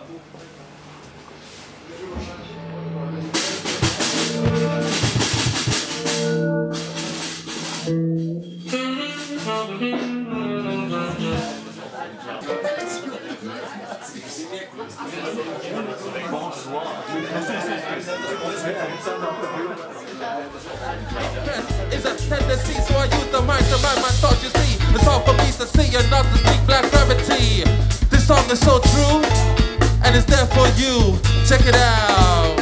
It's a tendency, so I use the mic to rhyme my thoughts. You see, it's hard for me to see and not to speak black gravity. This song is so true, and it's there for you. Check it out.